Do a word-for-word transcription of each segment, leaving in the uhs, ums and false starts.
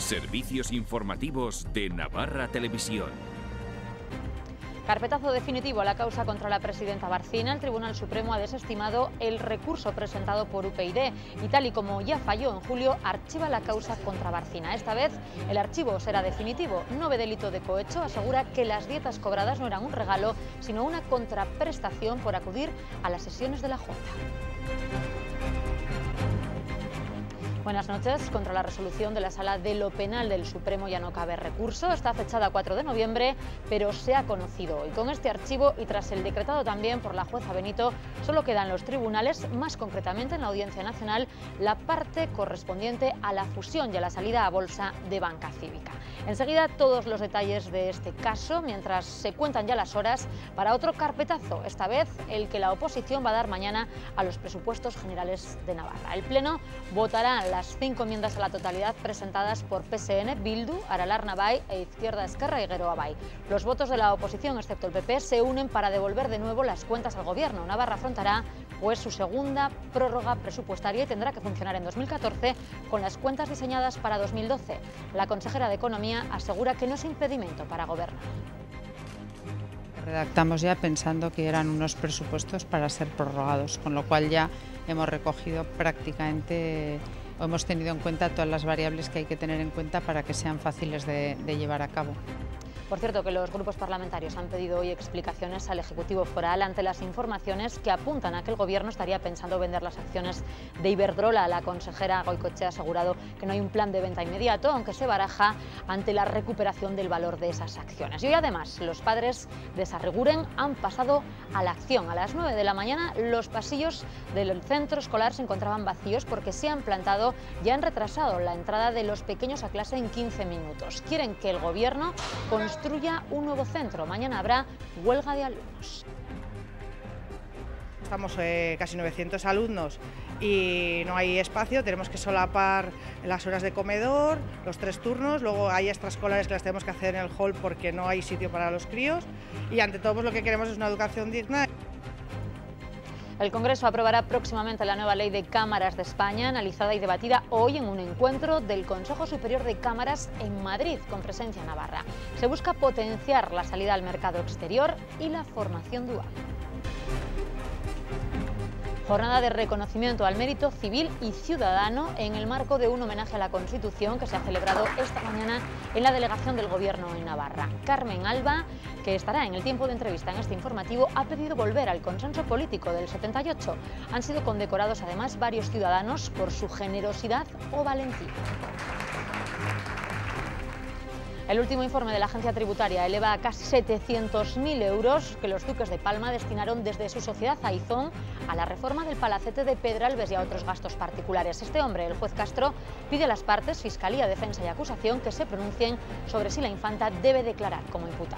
Servicios informativos de Navarra Televisión. Carpetazo definitivo a la causa contra la presidenta Barcina. El Tribunal Supremo ha desestimado el recurso presentado por U P YD y, tal y como ya falló en julio, archiva la causa contra Barcina. Esta vez el archivo será definitivo. No ve delito de cohecho. Asegura que las dietas cobradas no eran un regalo, sino una contraprestación por acudir a las sesiones de la Junta. Buenas noches. Contra la resolución de la Sala de lo Penal del Supremo ya no cabe recurso. Está fechada cuatro de noviembre, pero se ha conocido hoy. Con este archivo y tras el decretado también por la jueza Benito, solo quedan los tribunales, más concretamente en la Audiencia Nacional, la parte correspondiente a la fusión y a la salida a bolsa de Banca Cívica. Enseguida todos los detalles de este caso, mientras se cuentan ya las horas para otro carpetazo, esta vez el que la oposición va a dar mañana a los presupuestos generales de Navarra. El Pleno votará las cinco enmiendas a la totalidad presentadas por P S N, Bildu, Aralar Navai e Izquierda Esquerra y Geroa Bai. Los votos de la oposición, excepto el P P, se unen para devolver de nuevo las cuentas al Gobierno. Navarra afrontará pues su segunda prórroga presupuestaria y tendrá que funcionar en dos mil catorce con las cuentas diseñadas para dos mil doce. La consejera de Economía asegura que no es impedimento para gobernar. Redactamos ya pensando que eran unos presupuestos para ser prorrogados, con lo cual ya hemos recogido prácticamente o hemos tenido en cuenta todas las variables que hay que tener en cuenta para que sean fáciles de, de llevar a cabo. Por cierto, que los grupos parlamentarios han pedido hoy explicaciones al Ejecutivo Foral ante las informaciones que apuntan a que el Gobierno estaría pensando vender las acciones de Iberdrola. La consejera Goikoetxea ha asegurado que no hay un plan de venta inmediato, aunque se baraja ante la recuperación del valor de esas acciones. Y hoy además los padres de Sarriguren han pasado a la acción. A las nueve de la mañana los pasillos del centro escolar se encontraban vacíos porque se han plantado y han retrasado la entrada de los pequeños a clase en quince minutos. Quieren que el Gobierno construya construya un nuevo centro. Mañana habrá huelga de alumnos. Estamos eh, casi novecientos alumnos y no hay espacio, tenemos que solapar las horas de comedor, los tres turnos, luego hay extraescolares que las tenemos que hacer en el hall porque no hay sitio para los críos y ante todo pues, lo que queremos es una educación digna. El Congreso aprobará próximamente la nueva ley de cámaras de España, analizada y debatida hoy en un encuentro del Consejo Superior de Cámaras en Madrid, con presencia navarra. Se busca potenciar la salida al mercado exterior y la formación dual. Jornada de reconocimiento al mérito civil y ciudadano en el marco de un homenaje a la Constitución que se ha celebrado esta mañana en la delegación del Gobierno en Navarra. Carmen Alba, que estará en el tiempo de entrevista en este informativo, ha pedido volver al consenso político del setenta y ocho. Han sido condecorados además varios ciudadanos por su generosidad o valentía. El último informe de la agencia tributaria eleva a casi setecientos mil euros que los duques de Palma destinaron desde su sociedad Aizón a la reforma del Palacete de Pedralbes y a otros gastos particulares. Este hombre, el juez Castro, pide a las partes, Fiscalía, Defensa y Acusación, que se pronuncien sobre si la infanta debe declarar como imputada.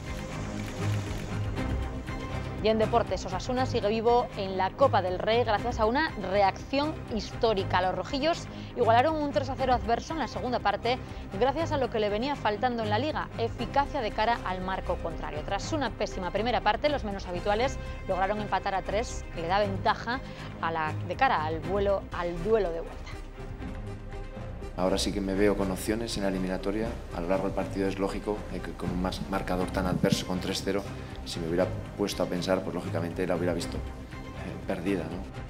Y en deportes, Osasuna sigue vivo en la Copa del Rey gracias a una reacción histórica. Los rojillos igualaron un tres a cero adverso en la segunda parte gracias a lo que le venía faltando en la Liga, eficacia de cara al marco contrario. Tras una pésima primera parte, los menos habituales lograron empatar a tres, que le da ventaja a la, de cara al, vuelo, al duelo de vuelta. Ahora sí que me veo con opciones en la eliminatoria. A lo largo del partido es lógico que con un marcador tan adverso con tres cero, si me hubiera puesto a pensar, pues lógicamente la hubiera visto eh, perdida, ¿no?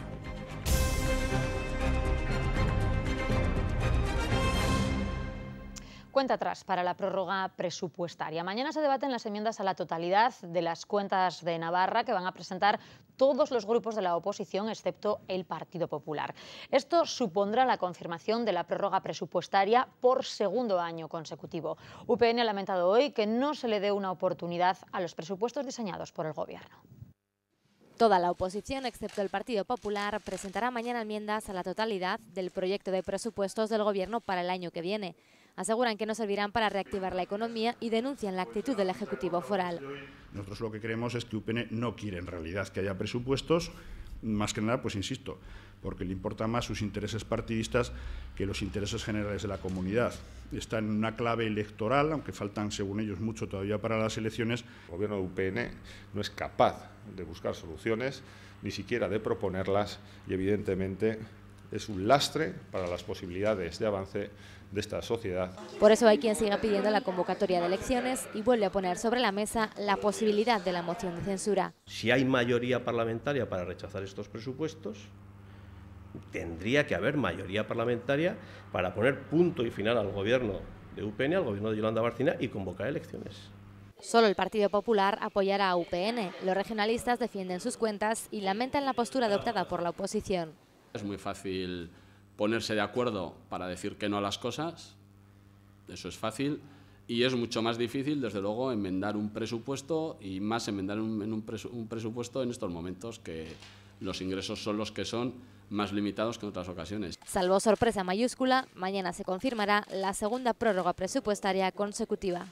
Cuenta atrás para la prórroga presupuestaria. Mañana se debaten las enmiendas a la totalidad de las cuentas de Navarra que van a presentar todos los grupos de la oposición excepto el Partido Popular. Esto supondrá la confirmación de la prórroga presupuestaria por segundo año consecutivo. U P N ha lamentado hoy que no se le dé una oportunidad a los presupuestos diseñados por el Gobierno. Toda la oposición, excepto el Partido Popular, presentará mañana enmiendas a la totalidad del proyecto de presupuestos del Gobierno para el año que viene. Aseguran que no servirán para reactivar la economía y denuncian la actitud del Ejecutivo Foral. Nosotros lo que creemos es que U P N no quiere en realidad que haya presupuestos, más que nada, pues insisto, porque le importan más sus intereses partidistas que los intereses generales de la comunidad. Está en una clave electoral, aunque faltan, según ellos, mucho todavía para las elecciones. El Gobierno de U P N no es capaz de buscar soluciones, ni siquiera de proponerlas, y evidentemente es un lastre para las posibilidades de avance de esta sociedad. Por eso hay quien siga pidiendo la convocatoria de elecciones y vuelve a poner sobre la mesa la posibilidad de la moción de censura. Si hay mayoría parlamentaria para rechazar estos presupuestos, tendría que haber mayoría parlamentaria para poner punto y final al gobierno de U P N, al gobierno de Yolanda Bárcena, y convocar elecciones. Solo el Partido Popular apoyará a U P N. Los regionalistas defienden sus cuentas y lamentan la postura adoptada por la oposición. Es muy fácil ponerse de acuerdo para decir que no a las cosas, eso es fácil, y es mucho más difícil, desde luego, enmendar un presupuesto, y más enmendar un, en un, presu, un presupuesto en estos momentos que los ingresos son los que son, más limitados que en otras ocasiones. Salvo sorpresa mayúscula, mañana se confirmará la segunda prórroga presupuestaria consecutiva.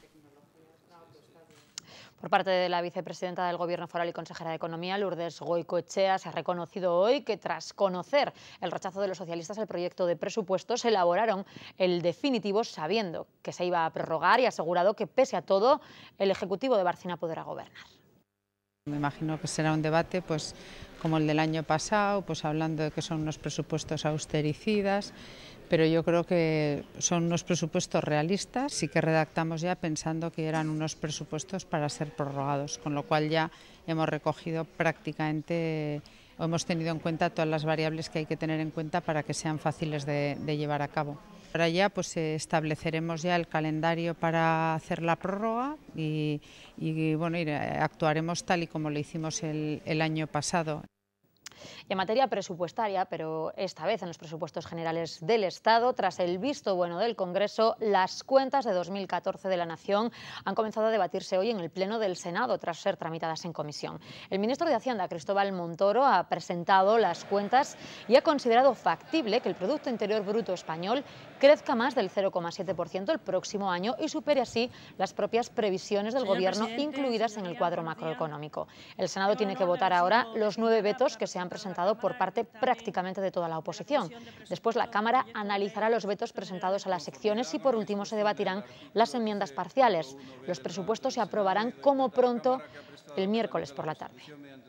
Por parte de la vicepresidenta del Gobierno foral y consejera de Economía, Lourdes Goicoechea, se ha reconocido hoy que tras conocer el rechazo de los socialistas al proyecto de presupuestos, elaboraron el definitivo sabiendo que se iba a prorrogar, y ha asegurado que, pese a todo, el Ejecutivo de Bárcena podrá gobernar. Me imagino que será un debate pues, como el del año pasado, pues hablando de que son unos presupuestos austericidas, pero yo creo que son unos presupuestos realistas. Sí que redactamos ya pensando que eran unos presupuestos para ser prorrogados, con lo cual ya hemos recogido prácticamente, o hemos tenido en cuenta todas las variables que hay que tener en cuenta para que sean fáciles de, de llevar a cabo. Ahora ya pues estableceremos ya el calendario para hacer la prórroga y, y bueno, actuaremos tal y como lo hicimos el, el año pasado. Y en materia presupuestaria, pero esta vez en los presupuestos generales del Estado, tras el visto bueno del Congreso, las cuentas de dos mil catorce de la Nación han comenzado a debatirse hoy en el Pleno del Senado tras ser tramitadas en comisión. El ministro de Hacienda, Cristóbal Montoro, ha presentado las cuentas y ha considerado factible que el Producto Interior Bruto español crezca más del cero coma siete por ciento el próximo año y supere así las propias previsiones del Señor Gobierno incluidas en el cuadro macroeconómico. El Senado tiene que votar ahora los nueve vetos que se han presentado por parte prácticamente de toda la oposición. Después la Cámara analizará los vetos presentados a las secciones y por último se debatirán las enmiendas parciales. Los presupuestos se aprobarán como pronto el miércoles por la tarde.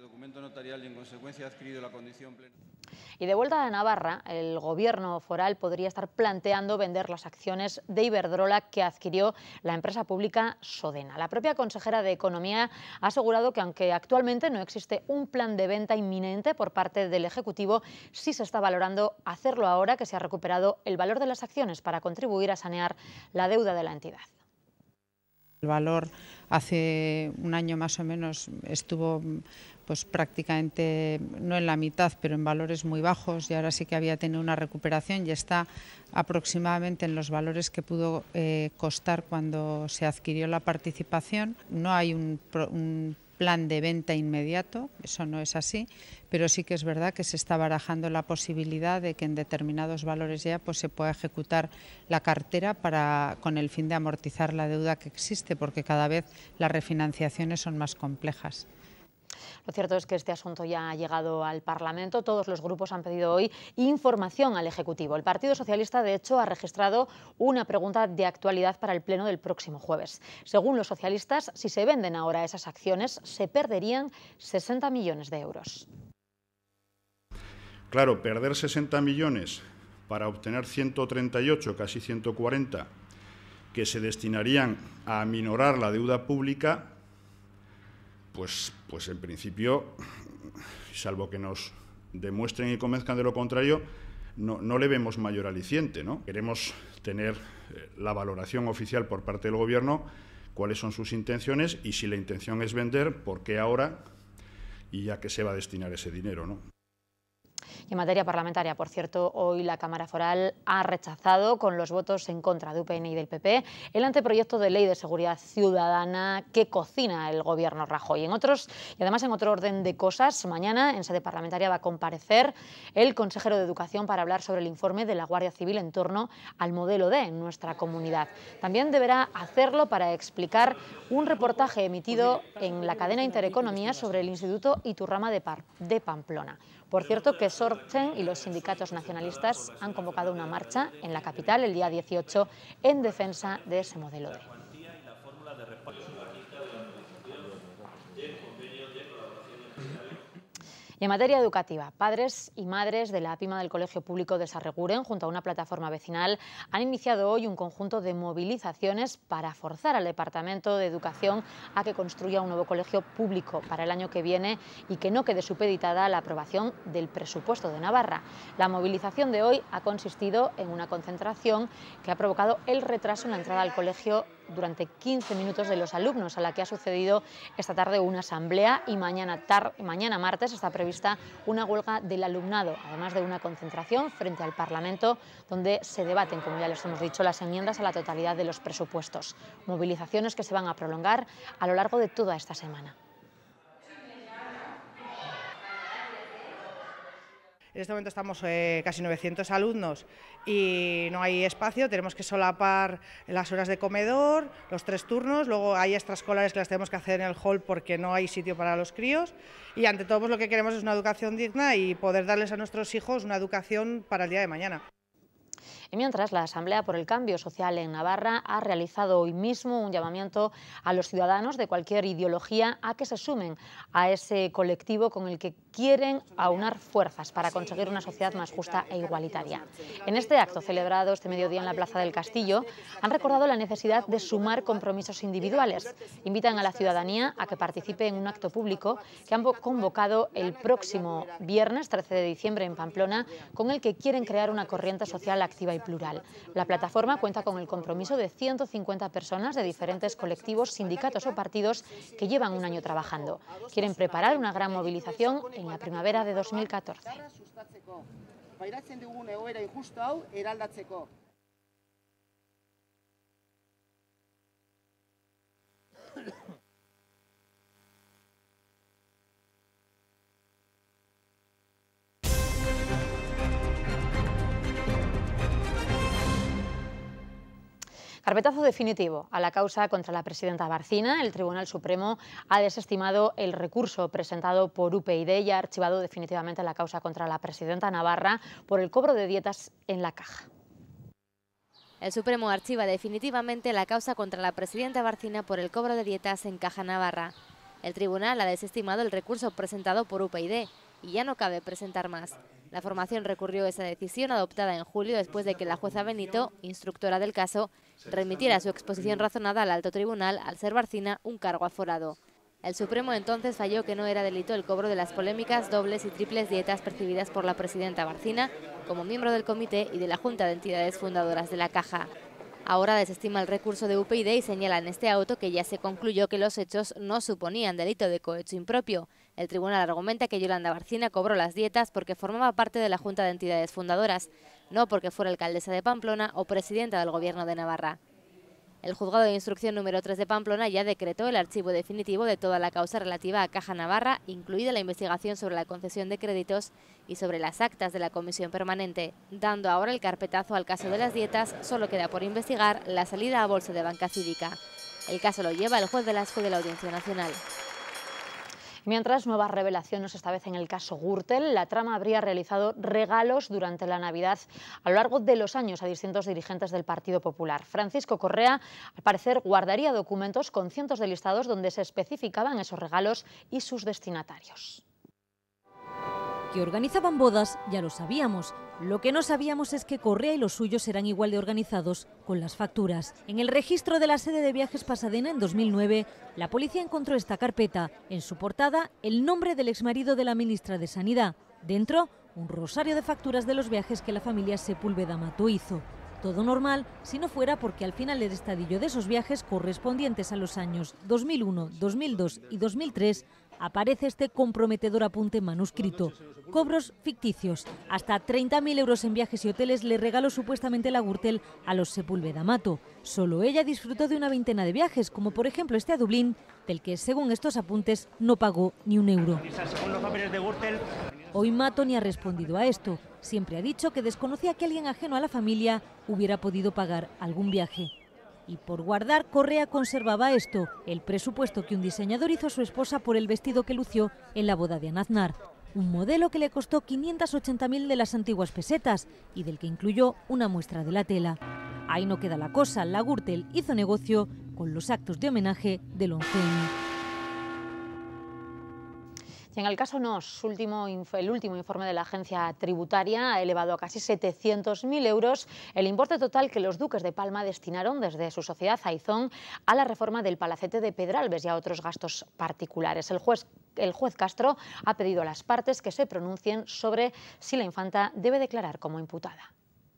Y de vuelta a Navarra, el Gobierno foral podría estar planteando vender las acciones de Iberdrola que adquirió la empresa pública Sodena. La propia consejera de Economía ha asegurado que aunque actualmente no existe un plan de venta inminente por parte del Ejecutivo, sí se está valorando hacerlo ahora que se ha recuperado el valor de las acciones para contribuir a sanear la deuda de la entidad. El valor hace un año más o menos estuvo pues prácticamente no en la mitad, pero en valores muy bajos, y ahora sí que había tenido una recuperación y está aproximadamente en los valores que pudo eh, costar cuando se adquirió la participación. No hay un, un plan de venta inmediato, eso no es así, pero sí que es verdad que se está barajando la posibilidad de que en determinados valores ya pues, se pueda ejecutar la cartera para, con el fin de amortizar la deuda que existe, porque cada vez las refinanciaciones son más complejas. Lo cierto es que este asunto ya ha llegado al Parlamento. Todos los grupos han pedido hoy información al Ejecutivo. El Partido Socialista, de hecho, ha registrado una pregunta de actualidad para el Pleno del próximo jueves. Según los socialistas, si se venden ahora esas acciones, se perderían sesenta millones de euros. Claro, perder sesenta millones para obtener ciento treinta y ocho, casi ciento cuarenta, que se destinarían a aminorar la deuda pública, Pues, pues en principio, salvo que nos demuestren y convenzcan de lo contrario, no, no le vemos mayor aliciente, ¿no? Queremos tener la valoración oficial por parte del Gobierno, cuáles son sus intenciones y si la intención es vender, ¿por qué ahora y a qué se va a destinar ese dinero, ¿no? Y en materia parlamentaria, por cierto, hoy la Cámara Foral ha rechazado con los votos en contra de U P N y del P P el anteproyecto de ley de seguridad ciudadana que cocina el Gobierno Rajoy. En otros, y además en otro orden de cosas, mañana en sede parlamentaria va a comparecer el consejero de Educación para hablar sobre el informe de la Guardia Civil en torno al modelo D en nuestra comunidad. También deberá hacerlo para explicar un reportaje emitido en la cadena Intereconomía sobre el Instituto Iturrama de, Par de Pamplona. Por cierto, que Sortzen y los sindicatos nacionalistas han convocado una marcha en la capital el día dieciocho en defensa de ese modelo D. Y en materia educativa, padres y madres de la PIMA del Colegio Público de Sarreguren, junto a una plataforma vecinal, han iniciado hoy un conjunto de movilizaciones para forzar al Departamento de Educación a que construya un nuevo colegio público para el año que viene y que no quede supeditada a la aprobación del presupuesto de Navarra. La movilización de hoy ha consistido en una concentración que ha provocado el retraso en la entrada al colegio durante quince minutos de los alumnos, a la que ha sucedido esta tarde una asamblea y mañana, tar mañana martes está prevista una huelga del alumnado, además de una concentración frente al Parlamento donde se debaten, como ya les hemos dicho, las enmiendas a la totalidad de los presupuestos. Movilizaciones que se van a prolongar a lo largo de toda esta semana. En este momento estamos eh, casi novecientos alumnos y no hay espacio, tenemos que solapar las horas de comedor, los tres turnos, luego hay extraescolares que las tenemos que hacer en el hall porque no hay sitio para los críos y ante todo pues, lo que queremos es una educación digna y poder darles a nuestros hijos una educación para el día de mañana. Y mientras, la Asamblea por el Cambio Social en Navarra ha realizado hoy mismo un llamamiento a los ciudadanos de cualquier ideología a que se sumen a ese colectivo con el que quieren aunar fuerzas para conseguir una sociedad más justa e igualitaria. En este acto celebrado este mediodía en la Plaza del Castillo han recordado la necesidad de sumar compromisos individuales. Invitan a la ciudadanía a que participe en un acto público que han convocado el próximo viernes trece de diciembre en Pamplona, con el que quieren crear una corriente social activa y plural. La plataforma cuenta con el compromiso de ciento cincuenta personas de diferentes colectivos, sindicatos o partidos que llevan un año trabajando. Quieren preparar una gran movilización en la primavera de dos mil catorce. Carpetazo definitivo a la causa contra la presidenta Barcina. El Tribunal Supremo ha desestimado el recurso presentado por U P y D y ha archivado definitivamente la causa contra la presidenta navarra por el cobro de dietas en la caja. El Supremo archiva definitivamente la causa contra la presidenta Barcina por el cobro de dietas en Caja Navarra. El tribunal ha desestimado el recurso presentado por U P y D y ya no cabe presentar más. La formación recurrió esa decisión adoptada en julio después de que la jueza Benito, instructora del caso, remitiera su exposición razonada al alto tribunal al ser Barcina un cargo aforado. El Supremo entonces falló que no era delito el cobro de las polémicas dobles y triples dietas percibidas por la presidenta Barcina como miembro del comité y de la Junta de Entidades Fundadoras de la Caja. Ahora desestima el recurso de U P y D y señala en este auto que ya se concluyó que los hechos no suponían delito de cohecho impropio. El tribunal argumenta que Yolanda Barcina cobró las dietas porque formaba parte de la Junta de Entidades Fundadoras, no porque fuera alcaldesa de Pamplona o presidenta del Gobierno de Navarra. El Juzgado de Instrucción número tres de Pamplona ya decretó el archivo definitivo de toda la causa relativa a Caja Navarra, incluida la investigación sobre la concesión de créditos y sobre las actas de la Comisión Permanente. Dando ahora el carpetazo al caso de las dietas, solo queda por investigar la salida a bolsa de Banca Cívica. El caso lo lleva el juez Velasco de la Audiencia Nacional. Mientras, nuevas revelaciones, esta vez en el caso Gürtel. La trama habría realizado regalos durante la Navidad a lo largo de los años a distintos dirigentes del Partido Popular. Francisco Correa, al parecer, guardaría documentos con cientos de listados donde se especificaban esos regalos y sus destinatarios. Que organizaban bodas, ya lo sabíamos. Lo que no sabíamos es que Correa y los suyos eran igual de organizados con las facturas. En el registro de la sede de Viajes Pasadena en dos mil nueve, la policía encontró esta carpeta. En su portada, el nombre del exmarido de la ministra de Sanidad. Dentro, un rosario de facturas de los viajes que la familia Sepúlveda Mato hizo. Todo normal, si no fuera porque al final del estadillo de esos viajes correspondientes a los años dos mil uno, dos mil dos y dos mil tres, aparece este comprometedor apunte manuscrito. Cobros ficticios. Hasta treinta mil euros en viajes y hoteles le regaló supuestamente la Gürtel a los Sepúlveda Mato. Solo ella disfrutó de una veintena de viajes, como por ejemplo este a Dublín, del que según estos apuntes no pagó ni un euro. Hoy Mato ni ha respondido a esto. Siempre ha dicho que desconocía que alguien ajeno a la familia hubiera podido pagar algún viaje. Y por guardar, Correa conservaba esto, el presupuesto que un diseñador hizo a su esposa por el vestido que lució en la boda de Anaznar. Un modelo que le costó quinientas ochenta mil de las antiguas pesetas y del que incluyó una muestra de la tela. Ahí no queda la cosa, la Gürtel hizo negocio con los actos de homenaje del once eme. Y en el caso Nos, último, el último informe de la agencia tributaria ha elevado a casi setecientos mil euros el importe total que los duques de Palma destinaron desde su sociedad Aizón a la reforma del Palacete de Pedralbes y a otros gastos particulares. El juez, el juez Castro ha pedido a las partes que se pronuncien sobre si la infanta debe declarar como imputada.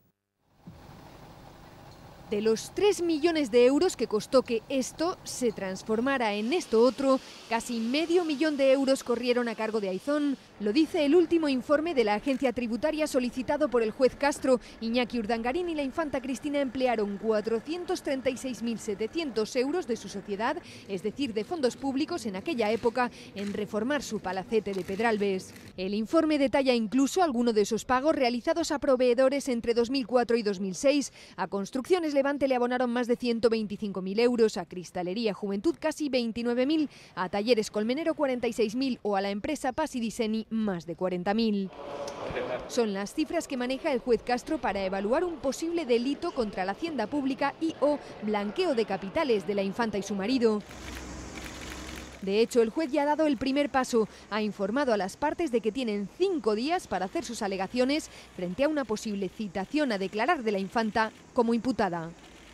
De los tres millones de euros que costó que esto se transformara en esto otro, casi medio millón de euros corrieron a cargo de Aizón. Lo dice el último informe de la agencia tributaria solicitado por el juez Castro. Iñaki Urdangarín y la infanta Cristina emplearon cuatrocientos treinta y seis mil setecientos euros de su sociedad, es decir, de fondos públicos en aquella época, en reformar su palacete de Pedralbes. El informe detalla incluso algunos de esos pagos realizados a proveedores entre dos mil cuatro y dos mil seis, a construcciones Levante le abonaron más de ciento veinticinco mil euros, a Cristalería Juventud casi veintinueve mil, a Talleres Colmenero cuarenta y seis mil o a la empresa Pasi Diseni más de cuarenta mil. Son las cifras que maneja el juez Castro para evaluar un posible delito contra la hacienda pública y o blanqueo de capitales de la infanta y su marido. De hecho, el juez ya ha dado el primer paso. Ha informado a las partes de que tienen cinco días para hacer sus alegaciones frente a una posible citación a declarar de la infanta como imputada.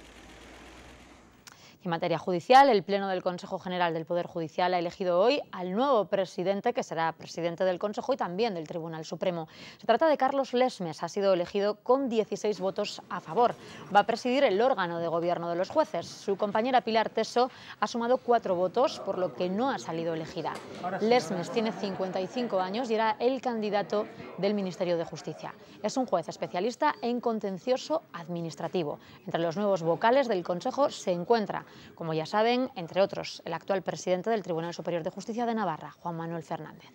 En materia judicial, el Pleno del Consejo General del Poder Judicial ha elegido hoy al nuevo presidente, que será presidente del Consejo y también del Tribunal Supremo. Se trata de Carlos Lesmes, ha sido elegido con dieciséis votos a favor. Va a presidir el órgano de gobierno de los jueces. Su compañera Pilar Teso ha sumado cuatro votos, por lo que no ha salido elegida. Lesmes tiene cincuenta y cinco años y era el candidato del Ministerio de Justicia. Es un juez especialista en contencioso administrativo. Entre los nuevos vocales del Consejo se encuentra, como ya saben, entre otros, el actual presidente del Tribunal Superior de Justicia de Navarra, Juan Manuel Fernández.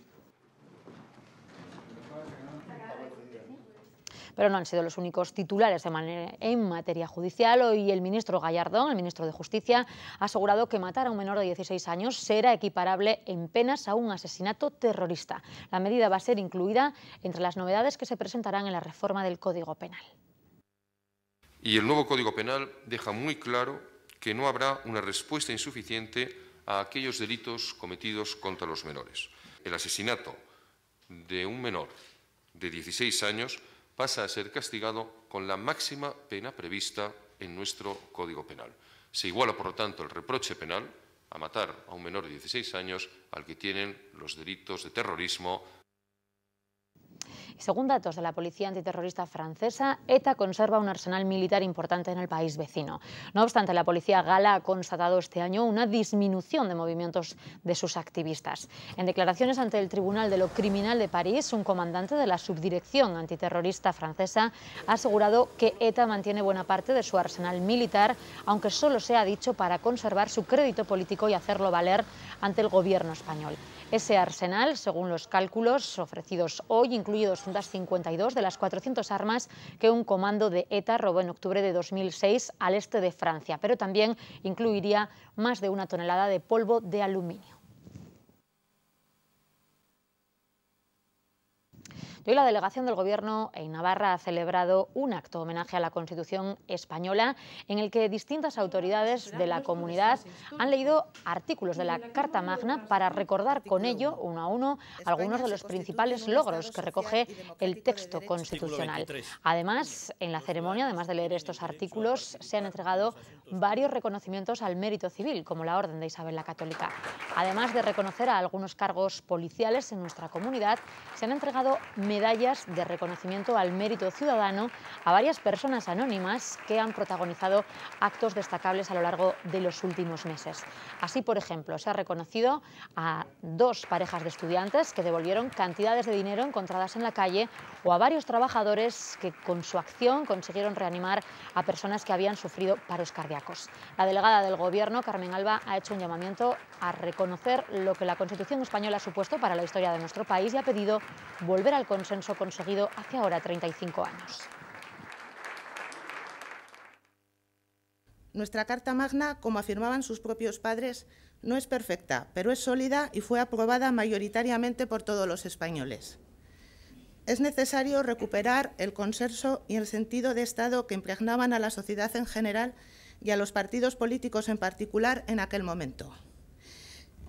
Pero no han sido los únicos titulares en materia judicial. Hoy el ministro Gallardón, el ministro de Justicia, ha asegurado que matar a un menor de dieciséis años será equiparable en penas a un asesinato terrorista. La medida va a ser incluida entre las novedades que se presentarán en la reforma del Código Penal. Y el nuevo Código Penal deja muy claro que no habrá una respuesta insuficiente a aquellos delitos cometidos contra los menores. El asesinato de un menor de dieciséis años pasa a ser castigado con la máxima pena prevista en nuestro Código Penal. Se iguala, por lo tanto, el reproche penal a matar a un menor de dieciséis años al que tienen los delitos de terrorismo. Según datos de la Policía Antiterrorista francesa, ETA conserva un arsenal militar importante en el país vecino. No obstante, la policía gala ha constatado este año una disminución de movimientos de sus activistas. En declaraciones ante el Tribunal de lo Criminal de París, un comandante de la subdirección antiterrorista francesa ha asegurado que ETA mantiene buena parte de su arsenal militar, aunque solo se ha dicho para conservar su crédito político y hacerlo valer ante el gobierno español. Ese arsenal, según los cálculos ofrecidos hoy, incluye doscientas cincuenta y dos de las cuatrocientas armas que un comando de ETA robó en octubre de dos mil seis al este de Francia, pero también incluiría más de una tonelada de polvo de aluminio. Hoy la delegación del Gobierno en Navarra ha celebrado un acto homenaje a la Constitución española en el que distintas autoridades de la comunidad han leído artículos de la Carta Magna para recordar con ello, uno a uno, algunos de los principales logros que recoge el texto constitucional. Además, en la ceremonia, además de leer estos artículos, se han entregado varios reconocimientos al mérito civil, como la Orden de Isabel la Católica. Además de reconocer a algunos cargos policiales en nuestra comunidad, se han entregado medallas de reconocimiento al mérito ciudadano a varias personas anónimas que han protagonizado actos destacables a lo largo de los últimos meses. Así, por ejemplo, se ha reconocido a dos parejas de estudiantes que devolvieron cantidades de dinero encontradas en la calle o a varios trabajadores que con su acción consiguieron reanimar a personas que habían sufrido paros cardíacos. La delegada del Gobierno, Carmen Alba, ha hecho un llamamiento a reconocer lo que la Constitución española ha supuesto para la historia de nuestro país y ha pedido volver al consenso conseguido hace ahora treinta y cinco años. Nuestra Carta Magna, como afirmaban sus propios padres, no es perfecta, pero es sólida y fue aprobada mayoritariamente por todos los españoles. Es necesario recuperar el consenso y el sentido de Estado que impregnaban a la sociedad en general y a los partidos políticos en particular en aquel momento.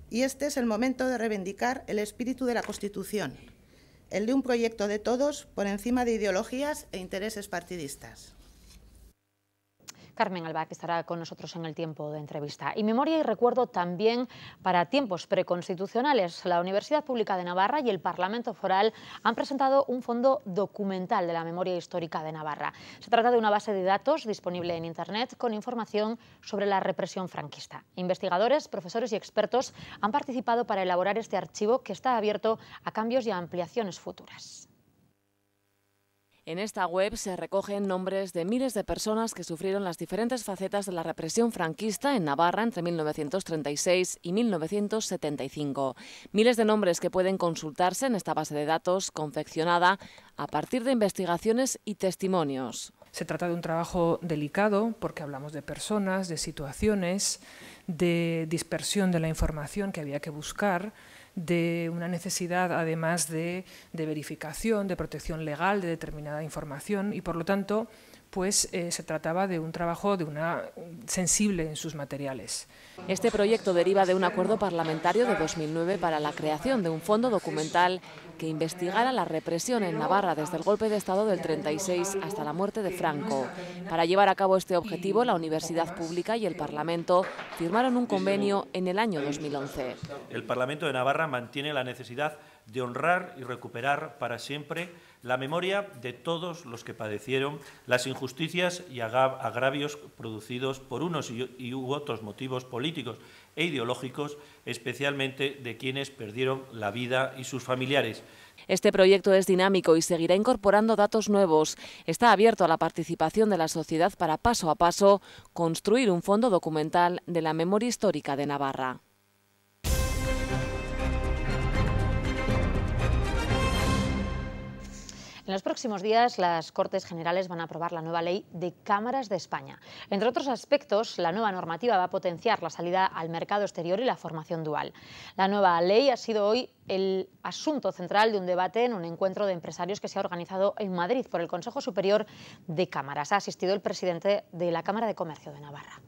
Y este es el momento de reivindicar el espíritu de la Constitución, el de un proyecto de todos por encima de ideologías e intereses partidistas. Carmen Alba, que estará con nosotros en el tiempo de entrevista. Y memoria y recuerdo también para tiempos preconstitucionales. La Universidad Pública de Navarra y el Parlamento Foral han presentado un fondo documental de la memoria histórica de Navarra. Se trata de una base de datos disponible en Internet con información sobre la represión franquista. Investigadores, profesores y expertos han participado para elaborar este archivo que está abierto a cambios y a ampliaciones futuras. En esta web se recogen nombres de miles de personas que sufrieron las diferentes facetas de la represión franquista en Navarra entre mil novecientos treinta y seis y mil novecientos setenta y cinco. Miles de nombres que pueden consultarse en esta base de datos confeccionada a partir de investigaciones y testimonios. Se trata de un trabajo delicado porque hablamos de personas, de situaciones, de dispersión de la información que había que buscar, de una necesidad además de, de verificación, de protección legal de determinada información y por lo tanto pues eh, se trataba de un trabajo de una sensible en sus materiales. Este proyecto deriva de un acuerdo parlamentario de dos mil nueve para la creación de un fondo documental que investigara la represión en Navarra desde el golpe de Estado del treinta y seis hasta la muerte de Franco. Para llevar a cabo este objetivo, la Universidad Pública y el Parlamento firmaron un convenio en el año dos mil once. El Parlamento de Navarra mantiene la necesidad de honrar y recuperar para siempre la memoria de todos los que padecieron las injusticias y agravios producidos por unos y u otros motivos políticos e ideológicos, especialmente de quienes perdieron la vida y sus familiares. Este proyecto es dinámico y seguirá incorporando datos nuevos. Está abierto a la participación de la sociedad para, paso a paso, construir un fondo documental de la memoria histórica de Navarra. En los próximos días, las Cortes Generales van a aprobar la nueva ley de cámaras de España. Entre otros aspectos, la nueva normativa va a potenciar la salida al mercado exterior y la formación dual. La nueva ley ha sido hoy el asunto central de un debate en un encuentro de empresarios que se ha organizado en Madrid por el Consejo Superior de Cámaras. Ha asistido el presidente de la Cámara de Comercio de Navarra.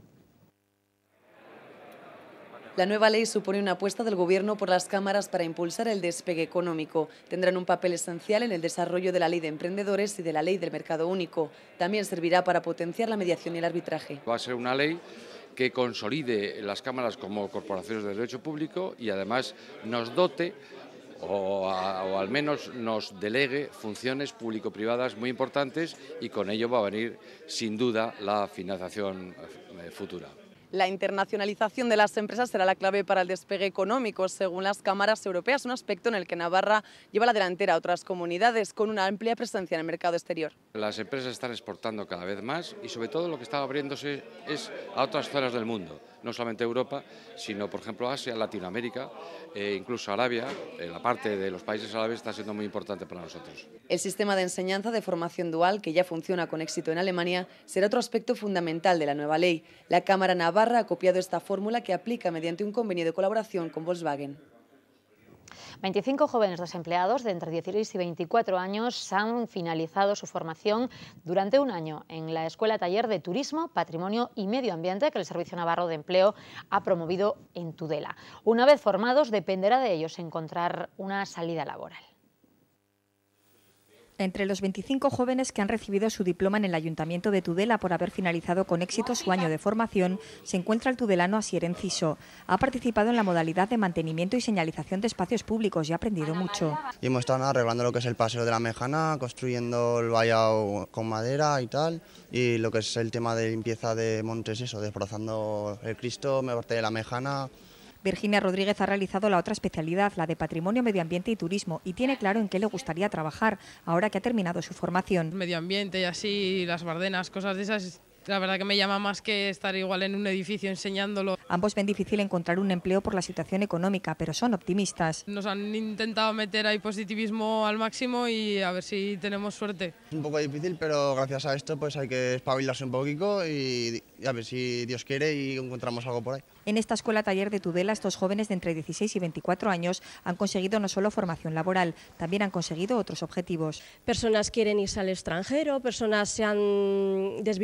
La nueva ley supone una apuesta del Gobierno por las cámaras para impulsar el despegue económico. Tendrán un papel esencial en el desarrollo de la Ley de Emprendedores y de la Ley del Mercado Único. También servirá para potenciar la mediación y el arbitraje. Va a ser una ley que consolide las cámaras como corporaciones de derecho público y además nos dote o, a, o al menos nos delegue funciones público-privadas muy importantes y con ello va a venir sin duda la financiación futura. La internacionalización de las empresas será la clave para el despegue económico, según las cámaras europeas, un aspecto en el que Navarra lleva la delantera a otras comunidades con una amplia presencia en el mercado exterior. Las empresas están exportando cada vez más y sobre todo lo que está abriéndose es a otras zonas del mundo, no solamente Europa, sino por ejemplo Asia, Latinoamérica e incluso Arabia. La parte de los países árabes está siendo muy importante para nosotros. El sistema de enseñanza de formación dual, que ya funciona con éxito en Alemania, será otro aspecto fundamental de la nueva ley. La Cámara Navarra ha copiado esta fórmula que aplica mediante un convenio de colaboración con Volkswagen. veinticinco jóvenes desempleados de entre dieciséis y veinticuatro años han finalizado su formación durante un año en la Escuela Taller de Turismo, Patrimonio y Medio Ambiente que el Servicio Navarro de Empleo ha promovido en Tudela. Una vez formados, dependerá de ellos encontrar una salida laboral. Entre los veinticinco jóvenes que han recibido su diploma en el Ayuntamiento de Tudela por haber finalizado con éxito su año de formación, se encuentra el tudelano Asier Enciso. Ha participado en la modalidad de mantenimiento y señalización de espacios públicos y ha aprendido mucho. Y hemos estado arreglando lo que es el paseo de la Mejana, construyendo el vallado con madera y tal, y lo que es el tema de limpieza de montes, eso, desbrozando el Cristo, me parte de la Mejana. Virginia Rodríguez ha realizado la otra especialidad, la de Patrimonio, Medio Ambiente y Turismo, y tiene claro en qué le gustaría trabajar ahora que ha terminado su formación. Medio ambiente y así, las bardenas, cosas de esas, la verdad que me llama más que estar igual en un edificio enseñándolo. Ambos ven difícil encontrar un empleo por la situación económica, pero son optimistas. Nos han intentado meter ahí positivismo al máximo y a ver si tenemos suerte. Es un poco difícil, pero gracias a esto pues hay que espabilarse un poquito y a ver si Dios quiere y encontramos algo por ahí. En esta escuela taller de Tudela, estos jóvenes de entre dieciséis y veinticuatro años han conseguido no solo formación laboral, también han conseguido otros objetivos. Personas quieren irse al extranjero, personas se han desvinculado de los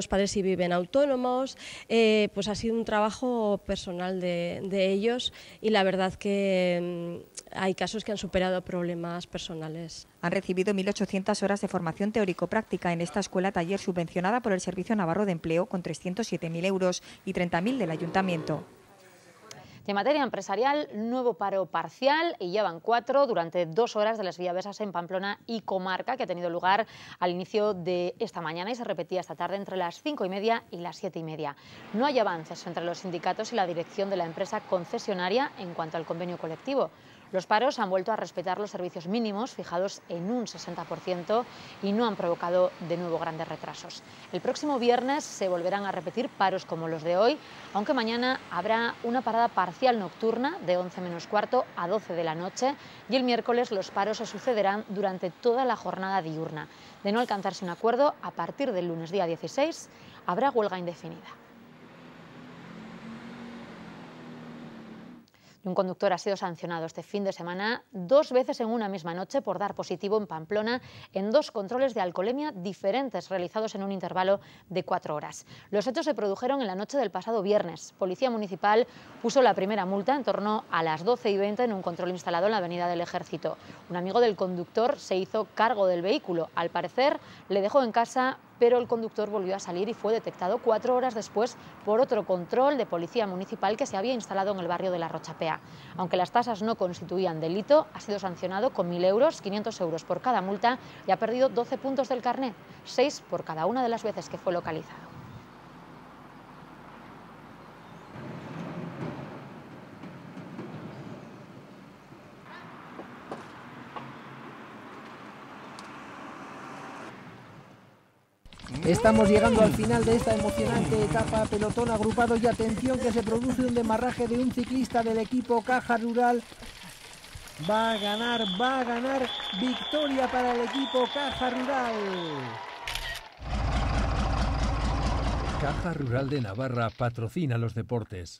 los padres sí viven autónomos, eh, pues ha sido un trabajo personal de, de ellos y la verdad que mm, hay casos que han superado problemas personales. Han recibido mil ochocientas horas de formación teórico-práctica en esta escuela taller subvencionada por el Servicio Navarro de Empleo con trescientos siete mil euros y treinta mil del Ayuntamiento. En materia empresarial, nuevo paro parcial y ya van cuatro durante dos horas de las Villavesas en Pamplona y comarca, que ha tenido lugar al inicio de esta mañana y se repetía esta tarde entre las cinco y media y las siete y media. No hay avances entre los sindicatos y la dirección de la empresa concesionaria en cuanto al convenio colectivo. Los paros han vuelto a respetar los servicios mínimos fijados en un sesenta por ciento y no han provocado de nuevo grandes retrasos. El próximo viernes se volverán a repetir paros como los de hoy, aunque mañana habrá una parada parcial nocturna de once menos cuarto a doce de la noche y el miércoles los paros se sucederán durante toda la jornada diurna. De no alcanzarse un acuerdo, a partir del lunes día dieciséis habrá huelga indefinida. Un conductor ha sido sancionado este fin de semana dos veces en una misma noche por dar positivo en Pamplona en dos controles de alcoholemia diferentes realizados en un intervalo de cuatro horas. Los hechos se produjeron en la noche del pasado viernes. Policía Municipal puso la primera multa en torno a las doce y veinte en un control instalado en la Avenida del Ejército. Un amigo del conductor se hizo cargo del vehículo. Al parecer, le dejó en casa, pero el conductor volvió a salir y fue detectado cuatro horas después por otro control de Policía Municipal que se había instalado en el barrio de La Rochapea. Aunque las tasas no constituían delito, ha sido sancionado con mil euros, quinientos euros por cada multa y ha perdido doce puntos del carné, seis por cada una de las veces que fue localizado. Estamos llegando al final de esta emocionante etapa, pelotón agrupado y atención que se produce un demarraje de un ciclista del equipo Caja Rural. Va a ganar, va a ganar, victoria para el equipo Caja Rural. Caja Rural de Navarra patrocina los deportes.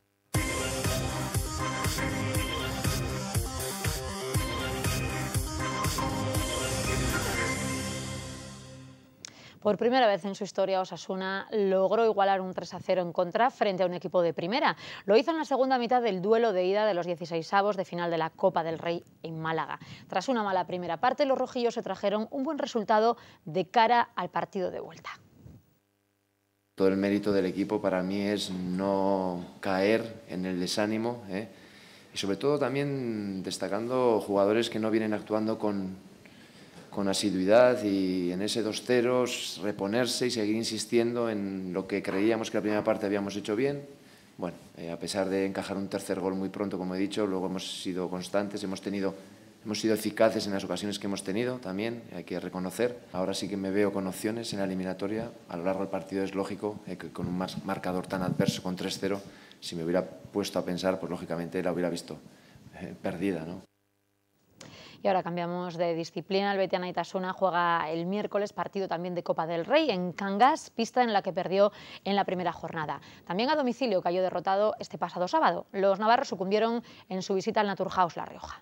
Por primera vez en su historia, Osasuna logró igualar un tres a cero en contra frente a un equipo de primera. Lo hizo en la segunda mitad del duelo de ida de los dieciseisavos de final de la Copa del Rey en Málaga. Tras una mala primera parte, los rojillos se trajeron un buen resultado de cara al partido de vuelta. Todo el mérito del equipo para mí es no caer en el desánimo, ¿eh? Y sobre todo también destacando jugadores que no vienen actuando con... con asiduidad y en ese dos ceros reponerse y seguir insistiendo en lo que creíamos que la primera parte habíamos hecho bien. Bueno, eh, a pesar de encajar un tercer gol muy pronto, como he dicho, luego hemos sido constantes, hemos, tenido, hemos sido eficaces en las ocasiones que hemos tenido también, hay que reconocer. Ahora sí que me veo con opciones en la eliminatoria. A lo largo del partido es lógico eh, que con un marcador tan adverso, con tres cero, si me hubiera puesto a pensar, pues lógicamente la hubiera visto eh, perdida, ¿no? Y ahora cambiamos de disciplina. El Betia Naitasuna juega el miércoles partido también de Copa del Rey en Cangas, pista en la que perdió en la primera jornada. También a domicilio cayó derrotado este pasado sábado. Los navarros sucumbieron en su visita al Naturhaus La Rioja.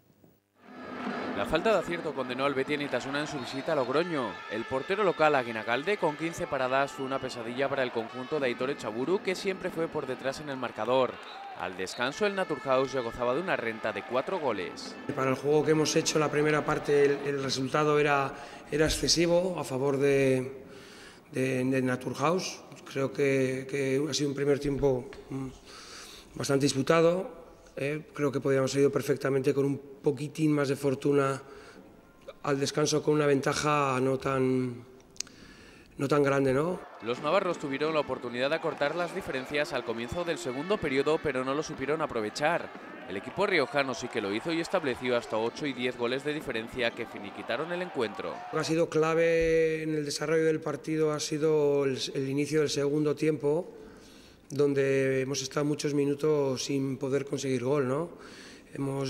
La falta de acierto condenó al Betia Naitasuna en su visita a Logroño. El portero local Aguinalde, con quince paradas, fue una pesadilla para el conjunto de Aitor Echaburu, que siempre fue por detrás en el marcador. Al descanso, el Naturhaus ya gozaba de una renta de cuatro goles. Para el juego que hemos hecho, la primera parte, el, el resultado era, era excesivo a favor de, de, de Naturhaus. Creo que, que ha sido un primer tiempo bastante disputado. Eh, creo que podríamos haber ido perfectamente con un poquitín más de fortuna al descanso, con una ventaja no tan... no tan grande, ¿no? Los navarros tuvieron la oportunidad de acortar las diferencias al comienzo del segundo periodo, pero no lo supieron aprovechar. El equipo riojano sí que lo hizo y estableció hasta ocho y diez goles de diferencia que finiquitaron el encuentro. Lo que ha sido clave en el desarrollo del partido ha sido el, el inicio del segundo tiempo, donde hemos estado muchos minutos sin poder conseguir gol, ¿no? Hemos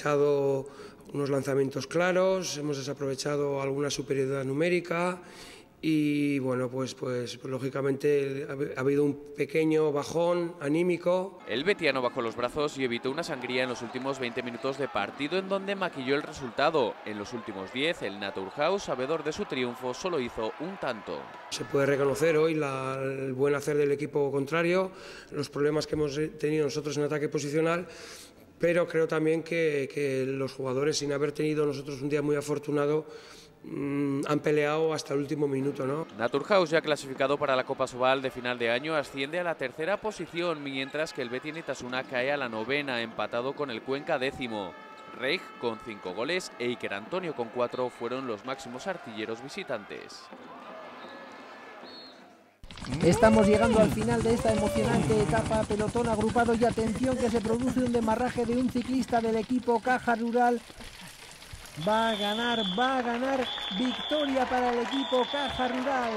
desaprovechado unos lanzamientos claros, hemos desaprovechado alguna superioridad numérica y bueno, pues, pues lógicamente ha habido un pequeño bajón anímico. El betiano bajó los brazos y evitó una sangría en los últimos veinte minutos de partido, en donde maquilló el resultado. En los últimos diez, el Naturhaus, sabedor de su triunfo, solo hizo un tanto. Se puede reconocer hoy la, el buen hacer del equipo contrario, los problemas que hemos tenido nosotros en ataque posicional, pero creo también que, que los jugadores, sin haber tenido nosotros un día muy afortunado, han peleado hasta el último minuto, ¿no? Naturhaus, ya clasificado para la Copa Sobal de final de año, asciende a la tercera posición, mientras que el Betis Itasuna cae a la novena, empatado con el Cuenca décimo. Reig con cinco goles e Iker Antonio con cuatro fueron los máximos artilleros visitantes. Estamos llegando al final de esta emocionante etapa, pelotón agrupado y atención que se produce un demarraje de un ciclista del equipo Caja Rural. Va a ganar, va a ganar, victoria para el equipo Caja Rural.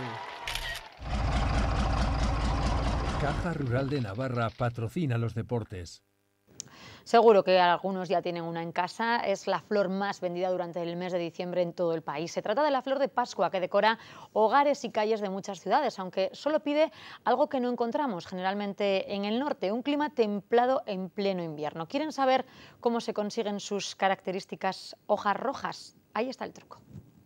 Caja Rural de Navarra patrocina los deportes. Seguro que algunos ya tienen una en casa. Es la flor más vendida durante el mes de diciembre en todo el país. Se trata de la flor de Pascua, que decora hogares y calles de muchas ciudades, aunque solo pide algo que no encontramos generalmente en el norte, un clima templado en pleno invierno. ¿Quieren saber cómo se consiguen sus características hojas rojas? Ahí está el truco.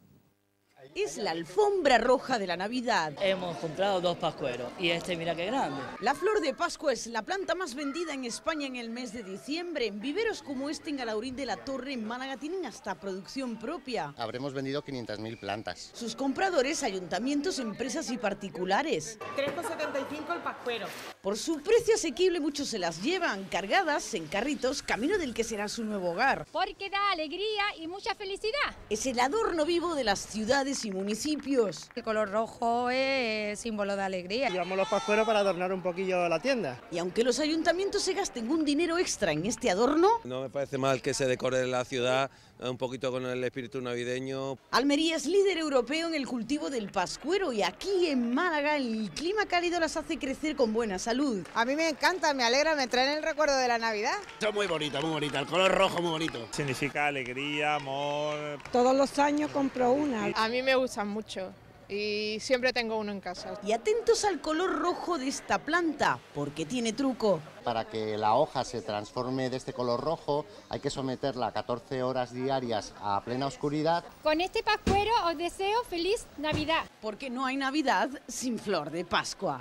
Es la alfombra roja de la Navidad. Hemos comprado dos pascueros y este mira qué grande. La flor de Pascua es la planta más vendida en España en el mes de diciembre. En viveros como este en Alaurín de la Torre, en Málaga, tienen hasta producción propia. Habremos vendido quinientas mil plantas. Sus compradores, ayuntamientos, empresas y particulares. tres con setenta y cinco el pascuero. Por su precio asequible muchos se las llevan cargadas en carritos, camino del que será su nuevo hogar. Porque da alegría y mucha felicidad. Es el adorno vivo de las ciudades y municipios. El color rojo es símbolo de alegría. Llevamos los pascueros para adornar un poquillo la tienda. Y aunque los ayuntamientos se gasten un dinero extra en este adorno, no me parece mal que se decore la ciudad un poquito con el espíritu navideño. Almería es líder europeo en el cultivo del pascuero y aquí en Málaga el clima cálido las hace crecer con buena salud. A mí me encanta, me alegra, me traen el recuerdo de la Navidad. Son muy bonitas, muy bonitas, el color rojo muy bonito. Significa alegría, amor. Todos los años compro una. A mí me gustan mucho y siempre tengo uno en casa. Y atentos al color rojo de esta planta, porque tiene truco. Para que la hoja se transforme de este color rojo hay que someterla a catorce horas diarias a plena oscuridad. Con este pascuero os deseo feliz Navidad. Porque no hay Navidad sin flor de Pascua.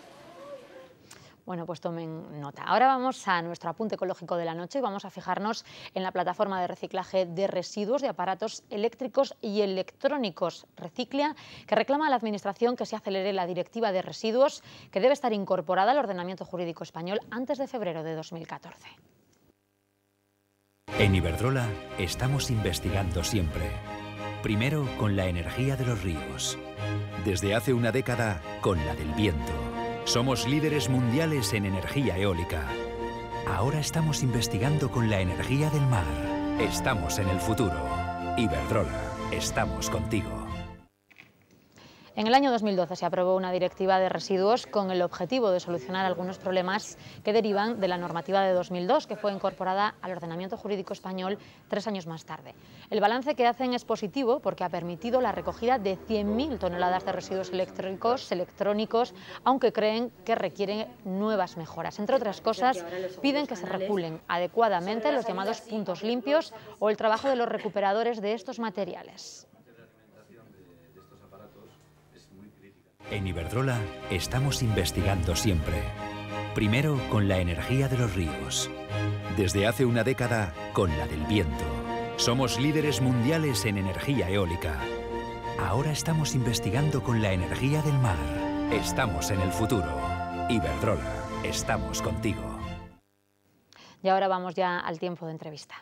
Bueno, pues tomen nota. Ahora vamos a nuestro apunte ecológico de la noche y vamos a fijarnos en la plataforma de reciclaje de residuos de aparatos eléctricos y electrónicos Reciclia, que reclama a la Administración que se acelere la Directiva de Residuos, que debe estar incorporada al ordenamiento jurídico español antes de febrero de dos mil catorce. En Iberdrola estamos investigando siempre. Primero con la energía de los ríos. Desde hace una década con la del viento. Somos líderes mundiales en energía eólica. Ahora estamos investigando con la energía del mar. Estamos en el futuro. Iberdrola, estamos contigo. En el año dos mil doce se aprobó una directiva de residuos con el objetivo de solucionar algunos problemas que derivan de la normativa de dos mil dos, que fue incorporada al ordenamiento jurídico español tres años más tarde. El balance que hacen es positivo porque ha permitido la recogida de cien mil toneladas de residuos eléctricos, electrónicos, aunque creen que requieren nuevas mejoras. Entre otras cosas, piden que se regulen adecuadamente los llamados puntos limpios o el trabajo de los recuperadores de estos materiales. En Iberdrola estamos investigando siempre. Primero con la energía de los ríos. Desde hace una década con la del viento. Somos líderes mundiales en energía eólica. Ahora estamos investigando con la energía del mar. Estamos en el futuro. Iberdrola, estamos contigo. Y ahora vamos ya al tiempo de entrevista.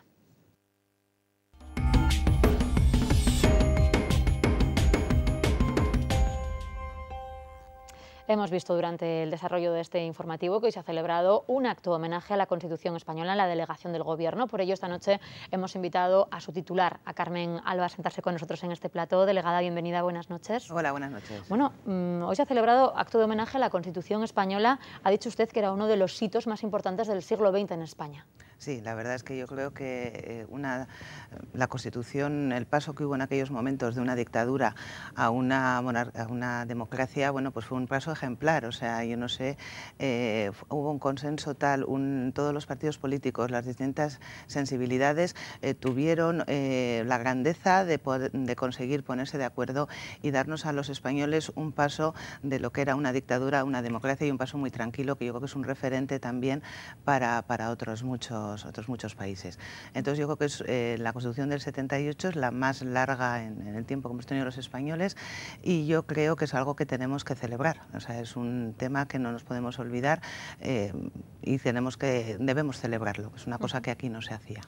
Hemos visto durante el desarrollo de este informativo que hoy se ha celebrado un acto homenaje a la Constitución española en la delegación del Gobierno. Por ello, esta noche hemos invitado a su titular, a Carmen Alba, a sentarse con nosotros en este plató. Delegada, bienvenida, buenas noches. Hola, buenas noches. Bueno, mmm, hoy se ha celebrado acto de homenaje a la Constitución española. Ha dicho usted que era uno de los hitos más importantes del siglo veinte en España. Sí, la verdad es que yo creo que una, la Constitución, el paso que hubo en aquellos momentos de una dictadura a una, a una democracia, bueno, pues fue un paso ejemplar. O sea, yo no sé, eh, hubo un consenso tal, un, todos los partidos políticos, las distintas sensibilidades eh, tuvieron eh, la grandeza de, poder, de conseguir ponerse de acuerdo y darnos a los españoles un paso de lo que era una dictadura a una democracia, y un paso muy tranquilo, que yo creo que es un referente también para, para otros muchos otros muchos países. Entonces yo creo que es, eh, la Constitución del setenta y ocho es la más larga en, en el tiempo que hemos tenido los españoles, y yo creo que es algo que tenemos que celebrar. O sea, es un tema que no nos podemos olvidar eh, y tenemos que, debemos celebrarlo. Es una cosa que aquí no se hacía.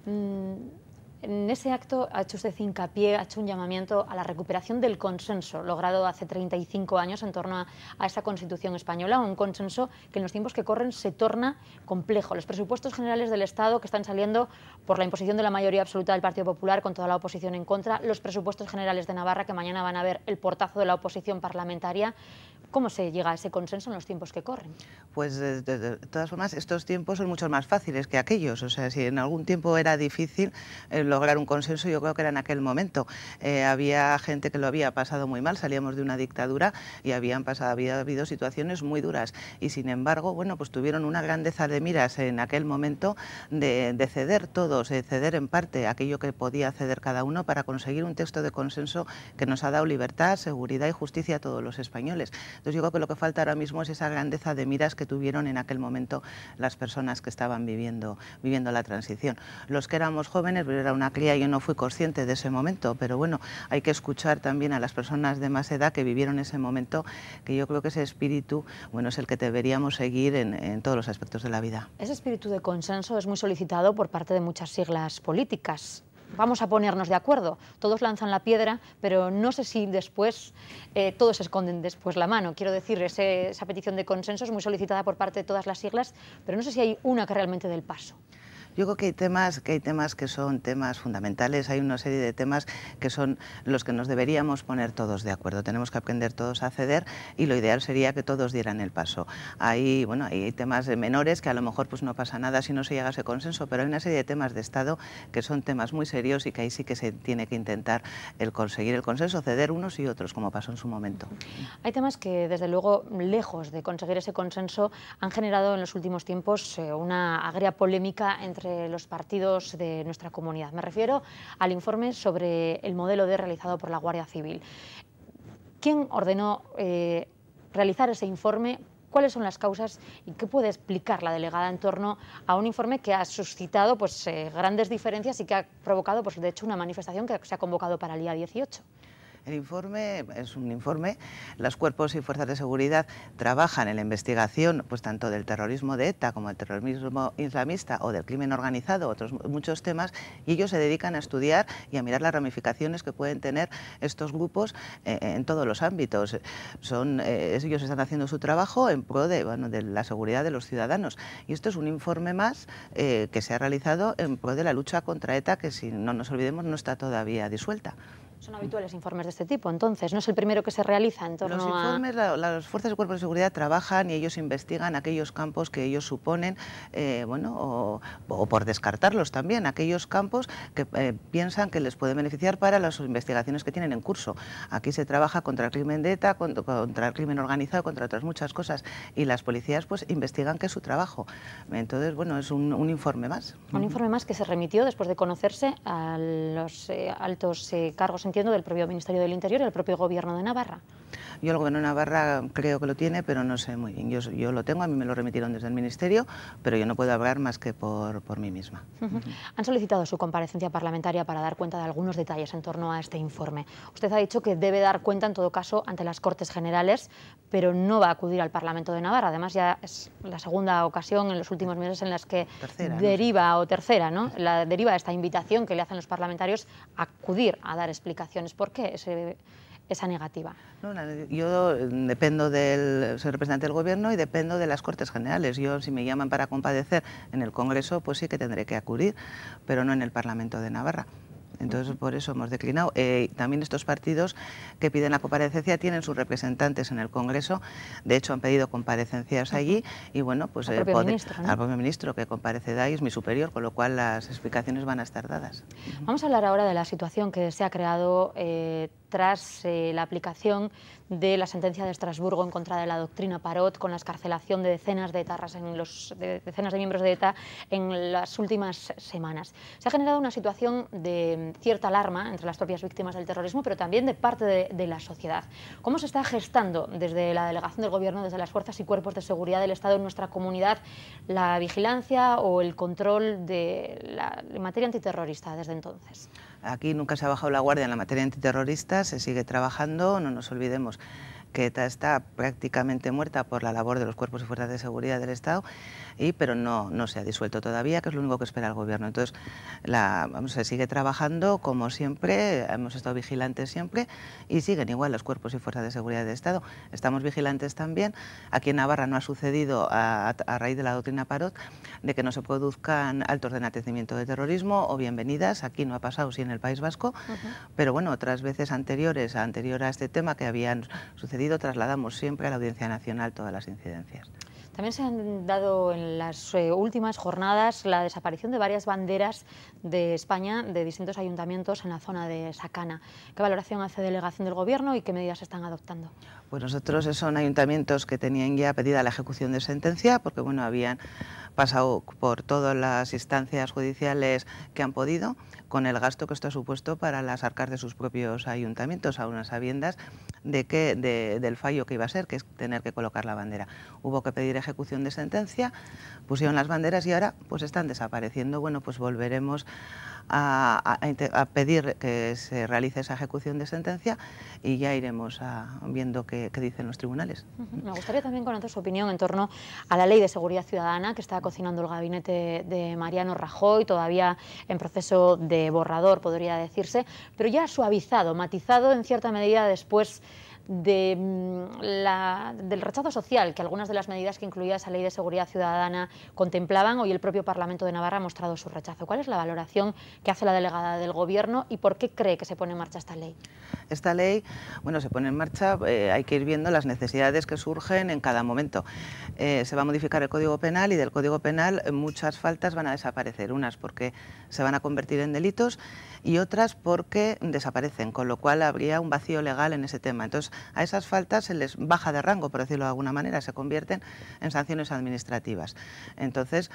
Mm. En ese acto ha hecho usted hincapié, ha hecho un llamamiento a la recuperación del consenso logrado hace treinta y cinco años en torno a, a esa Constitución española, un consenso que en los tiempos que corren se torna complejo. Los presupuestos generales del Estado que están saliendo por la imposición de la mayoría absoluta del Partido Popular con toda la oposición en contra, los presupuestos generales de Navarra que mañana van a ver el portazo de la oposición parlamentaria. ¿Cómo se llega a ese consenso en los tiempos que corren? Pues de, de, de todas formas estos tiempos son mucho más fáciles que aquellos. O sea, si en algún tiempo era difícil eh, lograr un consenso, yo creo que era en aquel momento. Eh, había gente que lo había pasado muy mal, salíamos de una dictadura y habían pasado, había habido situaciones muy duras, y sin embargo, bueno, pues tuvieron una grandeza de miras en aquel momento de, de ceder todos, de ceder en parte aquello que podía ceder cada uno para conseguir un texto de consenso que nos ha dado libertad, seguridad y justicia a todos los españoles. Entonces yo creo que lo que falta ahora mismo es esa grandeza de miras que tuvieron en aquel momento las personas que estaban viviendo, viviendo la transición. Los que éramos jóvenes, pero era una cría, yo no fui consciente de ese momento, pero bueno, hay que escuchar también a las personas de más edad que vivieron ese momento, que yo creo que ese espíritu, bueno, es el que deberíamos seguir en, en todos los aspectos de la vida. Ese espíritu de consenso es muy solicitado por parte de muchas siglas políticas. Vamos a ponernos de acuerdo, todos lanzan la piedra, pero no sé si después eh, todos esconden después la mano. Quiero decir, ese, esa petición de consenso es muy solicitada por parte de todas las siglas, pero no sé si hay una que realmente dé el paso. Yo creo que hay temas que hay temas que son temas fundamentales, hay una serie de temas que son los que nos deberíamos poner todos de acuerdo. Tenemos que aprender todos a ceder, y lo ideal sería que todos dieran el paso. Hay, bueno, hay temas menores que a lo mejor pues no pasa nada si no se llega a ese consenso, pero hay una serie de temas de Estado que son temas muy serios y que ahí sí que se tiene que intentar el conseguir el consenso, ceder unos y otros, como pasó en su momento. Hay temas que, desde luego, lejos de conseguir ese consenso, han generado en los últimos tiempos eh, una agria polémica entre entre los partidos de nuestra comunidad. Me refiero al informe sobre el modelo D realizado por la Guardia Civil. ¿Quién ordenó eh, realizar ese informe? ¿Cuáles son las causas y qué puede explicar la delegada en torno a un informe que ha suscitado pues, eh, grandes diferencias y que ha provocado, pues, de hecho, una manifestación que se ha convocado para el día dieciocho? El informe es un informe. Los cuerpos y fuerzas de seguridad trabajan en la investigación, pues tanto del terrorismo de ETA como del terrorismo islamista o del crimen organizado, otros muchos temas, y ellos se dedican a estudiar y a mirar las ramificaciones que pueden tener estos grupos eh, en todos los ámbitos. Son, eh, ellos están haciendo su trabajo en pro de, bueno, de la seguridad de los ciudadanos. Y esto es un informe más eh, que se ha realizado en pro de la lucha contra ETA, que, si no nos olvidemos, no está todavía disuelta. Son habituales informes de este tipo, entonces, ¿no es el primero que se realiza en torno Los informes, a...? la, las fuerzas y cuerpos de seguridad trabajan y ellos investigan aquellos campos que ellos suponen, eh, bueno, o, o por descartarlos también, aquellos campos que eh, piensan que les puede beneficiar para las investigaciones que tienen en curso. Aquí se trabaja contra el crimen de ETA, contra, contra el crimen organizado, contra otras muchas cosas, y las policías pues investigan, que es su trabajo. Entonces, bueno, es un, un informe más. Un informe más que se remitió después de conocerse a los eh, altos eh, cargos, entiendo, del propio Ministerio del Interior y del propio Gobierno de Navarra. Yo el Gobierno de Navarra creo que lo tiene, pero no sé muy bien. Yo, yo lo tengo, a mí me lo remitieron desde el Ministerio, pero yo no puedo hablar más que por, por mí misma. Uh-huh. Uh-huh. Han solicitado su comparecencia parlamentaria para dar cuenta de algunos detalles en torno a este informe. Usted ha dicho que debe dar cuenta, en todo caso, ante las Cortes Generales, pero no va a acudir al Parlamento de Navarra. Además, ya es la segunda ocasión en los últimos meses en las que tercera, deriva, no sé. o tercera, ¿no? La deriva esta invitación que le hacen los parlamentarios a acudir a dar explicaciones. ¿Por qué ese, esa negativa? No, yo dependo del, soy representante del Gobierno y dependo de las Cortes Generales. Yo, si me llaman para compadecer en el Congreso, pues sí que tendré que acudir, pero no en el Parlamento de Navarra. Entonces, por eso hemos declinado. Eh, también estos partidos que piden la comparecencia tienen sus representantes en el Congreso. De hecho, han pedido comparecencias allí y, bueno, pues al propio, eh, poder, ministro, ¿no? al propio ministro que comparece de ahí es mi superior, con lo cual las explicaciones van a estar dadas. Vamos a hablar ahora de la situación que se ha creado eh, tras eh, la aplicación de la sentencia de Estrasburgo en contra de la doctrina Parot, con la excarcelación de decenas de etarras, en los, de decenas de miembros de ETA en las últimas semanas. Se ha generado una situación de cierta alarma entre las propias víctimas del terrorismo, pero también de parte de, de la sociedad. ¿Cómo se está gestando desde la delegación del Gobierno, desde las fuerzas y cuerpos de seguridad del Estado en nuestra comunidad, la vigilancia o el control de la en materia antiterrorista desde entonces? Aquí nunca se ha bajado la guardia en la materia antiterrorista, se sigue trabajando, no nos olvidemos que ETA está prácticamente muerta por la labor de los cuerpos y fuerzas de seguridad del Estado, y, pero no, no se ha disuelto todavía, que es lo único que espera el Gobierno. Entonces, la, vamos, se sigue trabajando como siempre, hemos estado vigilantes siempre y siguen igual los cuerpos y fuerzas de seguridad del Estado. Estamos vigilantes también. Aquí en Navarra no ha sucedido, a, a raíz de la doctrina Parot, de que no se produzcan altos de enaltecimiento de terrorismo o bienvenidas. Aquí no ha pasado, sí en el País Vasco, uh-huh. pero bueno, otras veces anteriores, anterior a este tema que habían sucedido, trasladamos siempre a la Audiencia Nacional todas las incidencias. También se han dado en las eh, últimas jornadas la desaparición de varias banderas de España de distintos ayuntamientos en la zona de Sacana. ¿Qué valoración hace delegación del Gobierno y qué medidas se están adoptando? Pues nosotros son ayuntamientos que tenían ya pedida la ejecución de sentencia, porque bueno, habían pasado por todas las instancias judiciales que han podido, con el gasto que esto ha supuesto para las arcas de sus propios ayuntamientos, a unas sabiendas de que, de, del fallo que iba a ser, que es tener que colocar la bandera. Hubo que pedir ejecución de sentencia, pusieron las banderas y ahora pues están desapareciendo. Bueno, pues volveremos a, a, a pedir que se realice esa ejecución de sentencia y ya iremos a, viendo qué, qué dicen los tribunales. Uh-huh. Me gustaría también conocer su opinión en torno a la Ley de Seguridad Ciudadana que está cocinando el gabinete de Mariano Rajoy, todavía en proceso de borrador, podría decirse, pero ya suavizado, matizado en cierta medida después de la, del rechazo social que algunas de las medidas que incluía esa Ley de Seguridad Ciudadana contemplaban. Hoy el propio Parlamento de Navarra ha mostrado su rechazo. ¿Cuál es la valoración que hace la delegada del Gobierno y por qué cree que se pone en marcha esta ley? Esta ley, bueno, se pone en marcha, eh, hay que ir viendo las necesidades que surgen en cada momento. Eh, se va a modificar el Código Penal y del Código Penal muchas faltas van a desaparecer, unas porque se van a convertir en delitos y otras porque desaparecen, con lo cual habría un vacío legal en ese tema. Entonces, a esas faltas se les baja de rango, por decirlo de alguna manera, se convierten en sanciones administrativas. Entonces,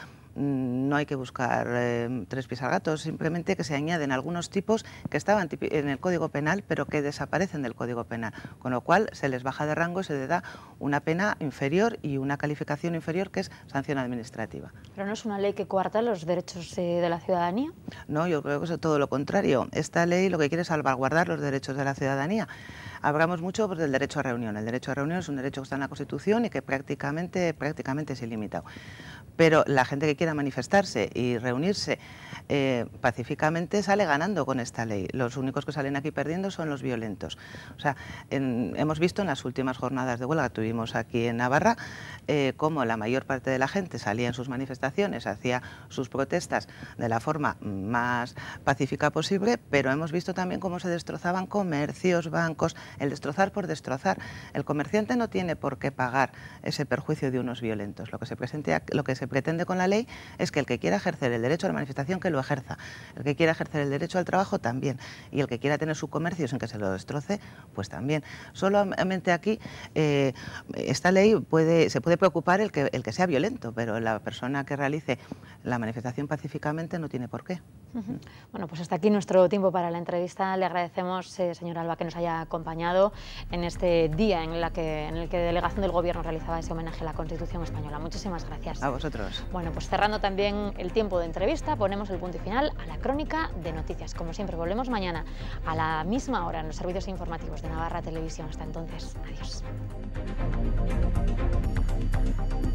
no hay que buscar eh, tres pies al gato, simplemente que se añaden algunos tipos que estaban en el Código Penal, pero que desaparecen del Código Penal, con lo cual se les baja de rango y se le da una pena inferior y una calificación inferior, que es sanción administrativa. ¿Pero no es una ley que coarta los derechos eh, de la ciudadanía? No, yo creo que es todo lo contrario. Esta ley lo que quiere es salvaguardar los derechos de la ciudadanía. Hablamos mucho pues, del derecho a reunión. El derecho a reunión es un derecho que está en la Constitución y que prácticamente, prácticamente es ilimitado. Pero la gente que quiera manifestarse y reunirse eh, pacíficamente sale ganando con esta ley. Los únicos que salen aquí perdiendo son los violentos. O sea, en, hemos visto en las últimas jornadas de huelga que tuvimos aquí en Navarra eh, cómo la mayor parte de la gente salía en sus manifestaciones, hacía sus protestas de la forma más pacífica posible, pero hemos visto también cómo se destrozaban comercios, bancos, el destrozar por destrozar. El comerciante no tiene por qué pagar ese perjuicio de unos violentos. Lo que se presente, lo que se pretende con la ley es que el que quiera ejercer el derecho a la manifestación, que lo ejerza. El que quiera ejercer el derecho al trabajo, también. Y el que quiera tener su comercio sin que se lo destroce, pues también. Solamente aquí, eh, esta ley puede, se puede preocupar el que, el que sea violento, pero la persona que realice la manifestación pacíficamente no tiene por qué. Uh-huh. Bueno, pues hasta aquí nuestro tiempo para la entrevista. Le agradecemos, eh, señor Alba, que nos haya acompañado en este día en, la que, en el que la delegación del Gobierno realizaba ese homenaje a la Constitución española. Muchísimas gracias. A vosotros. Bueno, pues cerrando también el tiempo de entrevista, ponemos el punto y final a la crónica de noticias. Como siempre, volvemos mañana a la misma hora en los servicios informativos de Navarra Televisión. Hasta entonces, adiós.